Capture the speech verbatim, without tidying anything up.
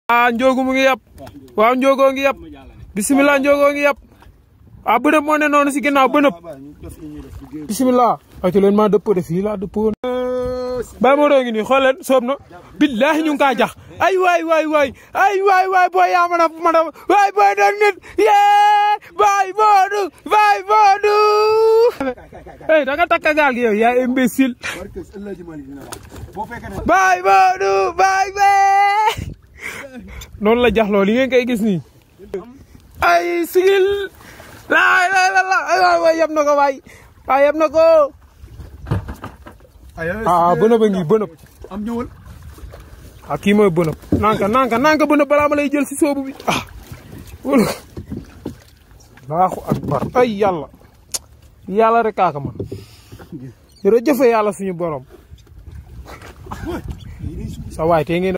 ah Ndiogu mu ngi yab waaw Ndiogo ngi yab bisimilah Ndiogo ngi yab ah bënëb moo ne noonu si ginnaaw bënëb bisimilah. ayca leen maa dëppoo de fii laa dëppoo. Baye Modou ngi nii xool leen soob na billahi ñu ngi kaa jax ay waay waay waay ay waay waay booy yaa mën a mën a waay booy doon nit yee Baye Modou Baye Modou. hey da nga takk gaal gi yow yaa imbécile. Baye Modou Baye Baye. noonu la jaxloo li ngeen koy gis nii. ay sigil. laay laay la la ay waay yab na ko waay waay yab na ko. ah bënëb a ngi bënëb. am ñëwal. ah kii mooy bënëb. nanka nanka nanka bënëb balaa ma lay jël si soobu bi ah. wala. Allahu akbar ay yàlla. yàlla rek kaaka man. jërëjëf yàlla suñu borom. sa waay tey ngeen